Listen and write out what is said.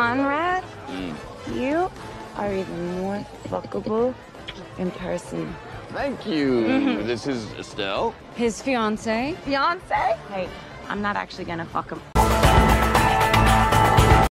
Conrad, you are even more fuckable in person. Thank you. This is Estelle. His fiancée. Fiance? Hey, I'm not actually gonna fuck him.